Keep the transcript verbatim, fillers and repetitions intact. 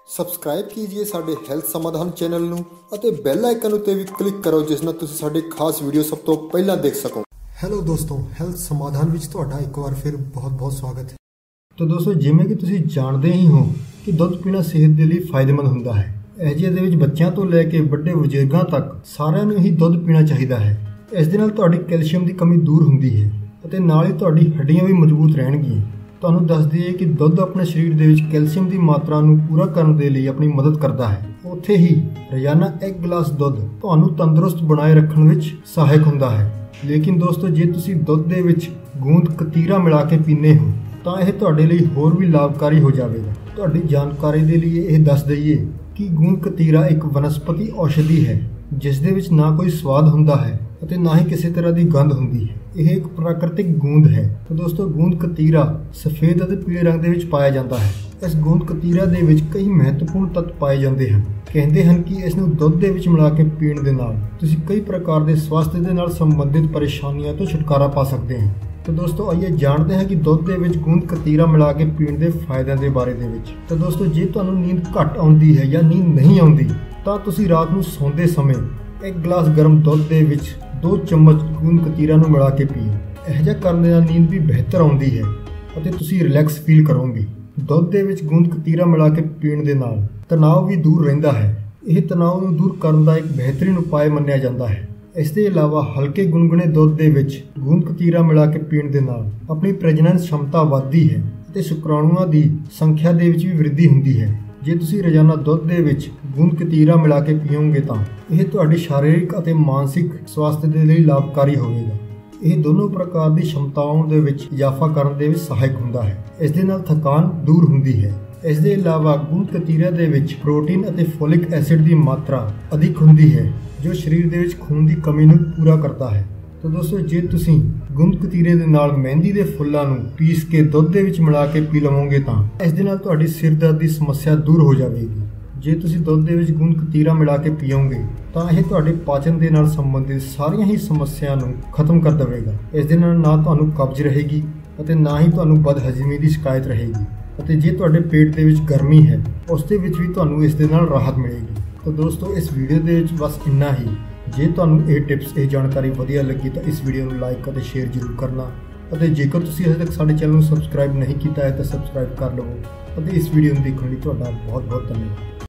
Subscribe कीजिए साडे health ਸਮਾਧਾਨ ਚੈਨਲ ਨੂੰ ਅਤੇ ਬੈਲ ਆਈਕਨ ਉੱਤੇ ਵੀ ਕਲਿੱਕ ਕਰੋ ਜਿਸ ਨਾਲ ਤੁਸੀਂ ਸਾਡੇ ਖਾਸ ਵੀਡੀਓ ਸਭ ਤੋਂ ਪਹਿਲਾਂ ਦੇਖ ਸਕੋ। ਹੈਲੋ ਦੋਸਤੋ, ਹੈਲਥ ਸਮਾਧਾਨ ਵਿੱਚ ਤੁਹਾਡਾ ਇੱਕ ਵਾਰ ਫਿਰ ਬਹੁਤ-ਬਹੁਤ ਸਵਾਗਤ ਹੈ। तो दोस्तों जिवें कि तुसीं जाणदे ही हो कि दुੱਧ पीना सेहत दे लई फायदेमंद हुंदा है। ਇਹ ਜਿਹੇ ਦੇ ਵਿੱਚ ਬੱਚਿਆਂ ਤੋਂ ਲੈ ਕੇ ਵੱਡੇ ਬਜ਼ੁਰਗਾਂ ਤੱਕ ਸਾਰਿਆਂ ਨੂੰ ਹੀ ਦੁੱਧ ਪੀਣਾ ਚਾਹੀਦਾ ਹੈ। ਇਸ ਦੇ ਨਾਲ ਤੁਹਾਡੀ ਕੈਲਸ਼ੀਅਮ ਦੀ ਕਮੀ ਦੂਰ ਹੁੰਦੀ ਹੈ ਅਤੇ ਨਾਲ ਹੀ ਤੁਹਾਡੀ ਹੱਡੀਆਂ ਵੀ ਮਜ਼ਬੂਤ ਰਹਿਣਗੀਆਂ। ਤੁਹਾਨੂੰ ਦੱਸ ਦਈਏ ਕਿ ਦੁੱਧ ਆਪਣੇ ਸਰੀਰ ਦੇ ਵਿੱਚ ਕੈਲਸ਼ੀਅਮ ਦੀ ਮਾਤਰਾ ਨੂੰ ਪੂਰਾ ਕਰਨ ਦੇ ਲਈ ਆਪਣੀ ਮਦਦ ਕਰਦਾ ਹੈ। ਉੱਥੇ ਹੀ ਰੋਜ਼ਾਨਾ ਇੱਕ ਗਲਾਸ ਦੁੱਧ ਤੁਹਾਨੂੰ ਤੰਦਰੁਸਤ ਬਣਾਏ ਰੱਖਣ ਵਿੱਚ ਸਹਾਇਕ ਹੁੰਦਾ ਹੈ। ਲੇਕਿਨ ਦੋਸਤੋ, ਜੇ ਤੁਸੀਂ ਦੁੱਧ ਦੇ ਵਿੱਚ ਗੂੰਦ ਕਤੀਰਾ ਮਿਲਾ ਕੇ ਪੀਂਦੇ ਹੋ ਤਾਂ ਇਹ ਤੁਹਾਡੇ ਲਈ ਹੋਰ ਵੀ ਲਾਭਕਾਰੀ ਹੋ ਜਾਵੇਗਾ। ਤੁਹਾਡੀ ਜਾਣਕਾਰੀ ਦੇ ਲਈ ਇਹ ਦੱਸ ਦਈਏ ਕਿ ਗੂੰਦ ਕਤੀਰਾ ਇੱਕ ਵਨਸਪਤੀ ਔਸ਼ਧੀ ਹੈ ਜਿਸ ਦੇ ਵਿੱਚ ਨਾ ਕੋਈ ਸਵਾਦ ਹੁੰਦਾ ਹੈ ਅਤੇ ਨਾ ਹੀ ਕਿਸੇ ਤਰ੍ਹਾਂ ਦੀ ਗੰਧ ਹੁੰਦੀ ਹੈ। ਇਹ ਇੱਕ ਪ੍ਰਾਕ੍ਰਿਤਿਕ ਗੂੰਦ ਹੈ। ਤਾਂ ਦੋਸਤੋ, ਗੂੰਦ ਕਤੀਰਾ ਸਫੇਦ ਅਤੇ ਪੀਲੇ ਰੰਗ ਦੇ ਵਿੱਚ ਪਾਇਆ ਜਾਂਦਾ ਹੈ। ਇਸ ਗੂੰਦ ਕਤੀਰਾ ਦੇ ਵਿੱਚ ਕਈ ਮਹੱਤਵਪੂਰਨ ਤੱਤ ਪਾਏ ਜਾਂਦੇ ਹਨ। ਕਹਿੰਦੇ ਹਨ ਕਿ ਇਸ ਨੂੰ ਦੁੱਧ ਦੇ ਵਿੱਚ ਮਿਲਾ ਕੇ ਪੀਣ ਦੇ ਨਾਲ ਤੁਸੀਂ ਕਈ ਪ੍ਰਕਾਰ ਦੇ ਸਵਾਸਥ ਦੇ ਨਾਲ ਸੰਬੰਧਿਤ ਪਰੇਸ਼ਾਨੀਆਂ ਤੋਂ ਛੁਟਕਾਰਾ ਪਾ ਸਕਦੇ ਹੋ। तो दोस्तों आइए जानते हैं कि दुੱਧ ਦੇ ਵਿੱਚ ਗੂੰਦ ਕਤੀਰਾ ਮਿਲਾ ਕੇ ਪੀਣ ਦੇ ਫਾਇਦਿਆਂ ਦੇ ਬਾਰੇ ਦੇ ਵਿੱਚ। ਤਾਂ ਦੋਸਤੋ, ਜੇ ਤੁਹਾਨੂੰ ਨੀਂਦ ਘੱਟ ਆਉਂਦੀ ਹੈ ਜਾਂ ਨੀਂਦ ਨਹੀਂ ਆਉਂਦੀ ਤਾਂ ਤੁਸੀਂ ਰਾਤ ਨੂੰ ਸੌਂਦੇ ਸਮੇਂ ਇੱਕ ਗਲਾਸ ਗਰਮ ਦੁੱਧ ਦੇ ਵਿੱਚ ਦੋ ਚਮਚ ਗੂੰਦ ਕਤੀਰਾ ਨੂੰ ਮਿਲਾ ਕੇ ਪੀਓ। ਇਹ ਜਿਹਾ ਕਰਨ ਦੇ ਨਾਲ ਨੀਂਦ ਵੀ ਬਿਹਤਰ ਆਉਂਦੀ ਹੈ ਅਤੇ ਤੁਸੀਂ ਰਿਲੈਕਸ ਫੀਲ ਕਰੋਗੇ। ਦੁੱਧ ਦੇ ਵਿੱਚ ਗੂੰਦ ਕਤੀਰਾ ਮਿਲਾ ਕੇ ਪੀਣ ਦੇ ਨਾਲ ਤਣਾਅ ਵੀ ਦੂਰ ਰਹਿੰਦਾ ਹੈ। ਇਹ ਤਣਾਅ ਨੂੰ ਦੂਰ ਕਰਨ ਦਾ ਇੱਕ ਬਿਹਤਰੀਨ ਉਪਾਅ ਮੰਨਿਆ ਜਾਂਦਾ ਹੈ। ਇਸ ਦੇ ਇਲਾਵਾ ਹਲਕੇ ਗੁਨਗੁਨੇ ਦੁੱਧ ਦੇ ਵਿੱਚ ਗੂੰਦ ਕਤੀਰਾ ਮਿਲਾ ਕੇ ਪੀਣ ਦੇ ਨਾਲ ਆਪਣੀ ਪ੍ਰਜਨਨ ਸ਼ਮਤਾ ਵੱਧਦੀ ਹੈ ਅਤੇ ਸ਼ੁਕਰਾਣੂਆਂ ਦੀ ਸੰਖਿਆ ਦੇ ਵਿੱਚ ਵੀ ਵ੍ਰਿੱਧੀ ਹੁੰਦੀ ਹੈ। ਜੇ ਤੁਸੀਂ ਰੋਜ਼ਾਨਾ ਦੁੱਧ ਦੇ ਵਿੱਚ ਗੂੰਦ ਕਤੀਰਾ ਮਿਲਾ ਕੇ ਪੀਓਗੇ ਤਾਂ ਇਹ ਤੁਹਾਡੇ ਸਰੀਰਕ ਅਤੇ ਮਾਨਸਿਕ ਸਵਾਸਥ ਦੇ ਲਈ ਲਾਭਕਾਰੀ ਹੋਵੇਗਾ। ਇਹ ਦੋਨੋਂ ਪ੍ਰਕਾਰ ਦੀ ਸ਼ਮਤਾਵਾਂ ਦੇ ਵਿੱਚ ਇਜ਼ਾਫਾ ਕਰਨ ਦੇ ਵਿੱਚ ਸਹਾਇਕ ਹੁੰਦਾ ਹੈ। ਇਸ ਦੇ ਨਾਲ ਥਕਾਨ ਦੂਰ ਹੁੰਦੀ ਹੈ। ਇਸ ਦੇ ਇਲਾਵਾ ਗੂੰਦ ਕਤੀਰਾ ਦੇ ਵਿੱਚ ਪ੍ਰੋਟੀਨ ਅਤੇ ਫੋਲਿਕ ਐਸਿਡ ਦੀ ਮਾਤਰਾ ਅਧਿਕ ਹੁੰਦੀ ਹੈ ਜੋ ਸਰੀਰ ਦੇ ਵਿੱਚ ਖੂਨ ਦੀ ਕਮੀ ਨੂੰ ਪੂਰਾ ਕਰਦਾ ਹੈ। ਤਾਂ ਦੋਸਤੋ, ਜੇ ਤੁਸੀਂ ਗੂੰਦ ਕਤੀਰੇ ਦੇ ਨਾਲ ਮਹਿੰਦੀ ਦੇ ਫੁੱਲਾਂ ਨੂੰ ਪੀਸ ਕੇ ਦੁੱਧ ਦੇ ਵਿੱਚ ਮਿਲਾ ਕੇ ਪੀ ਲਵੋਗੇ ਤਾਂ ਇਸ ਦੇ ਨਾਲ ਤੁਹਾਡੀ ਸਿਰ ਦਰਦ ਦੀ ਸਮੱਸਿਆ ਦੂਰ ਹੋ ਜਾਵੇਗੀ। ਜੇ ਤੁਸੀਂ ਦੁੱਧ ਦੇ ਵਿੱਚ ਗੂੰਦ ਕਤੀਰਾ ਮਿਲਾ ਕੇ ਪੀਓਗੇ ਤਾਂ ਇਹ ਤੁਹਾਡੇ ਪਾਚਨ ਦੇ ਨਾਲ ਸੰਬੰਧਿਤ ਸਾਰੀਆਂ ਹੀ ਸਮੱਸਿਆ ਨੂੰ ਖਤਮ ਕਰ ਦੇਵੇਗਾ। ਇਸ ਦੇ ਨਾਲ ਨਾ ਤੁਹਾਨੂੰ ਕਬਜ਼ ਰਹੇਗੀ ਅਤੇ ਨਾ ਹੀ ਤੁਹਾਨੂੰ ਬਦਹਜ਼ਮੀ ਦੀ ਸ਼ਿਕਾਇਤ ਰਹੇਗੀ ਅਤੇ ਜੇ ਤੁਹਾਡੇ ਪੇਟ ਦੇ ਵਿੱਚ ਗਰਮੀ ਹੈ ਉਸ ਦੇ ਵਿੱਚ ਵੀ ਤੁਹਾਨੂੰ ਇਸ ਦੇ ਨਾਲ ਰਾਹਤ ਮਿਲੇਗੀ। ਤਾਂ ਦੋਸਤੋ, ਇਸ ਵੀਡੀਓ ਦੇ ਵਿੱਚ ਬਸ ਇੰਨਾ ਹੀ। ਜੇ ਤੁਹਾਨੂੰ ਇਹ ਟਿਪਸ ਇਹ ਜਾਣਕਾਰੀ ਵਧੀਆ ਲੱਗੀ ਤਾਂ ਇਸ ਵੀਡੀਓ ਨੂੰ ਲਾਈਕ ਅਤੇ ਸ਼ੇਅਰ ਜ਼ਰੂਰ ਕਰਨਾ ਅਤੇ ਜੇਕਰ ਤੁਸੀਂ ਅਜੇ ਤੱਕ ਸਾਡੇ ਚੈਨਲ ਨੂੰ ਸਬਸਕ੍ਰਾਈਬ ਨਹੀਂ ਕੀਤਾ ਹੈ ਤਾਂ ਸਬਸਕ੍ਰਾਈਬ ਕਰ ਲਵੋ ਅਤੇ ਇਸ ਵੀਡੀਓ ਨੂੰ ਦੇਖਣ ਲਈ ਤੁਹਾਡਾ ਬਹੁਤ ਬਹੁਤ ਧੰਨਵਾਦ।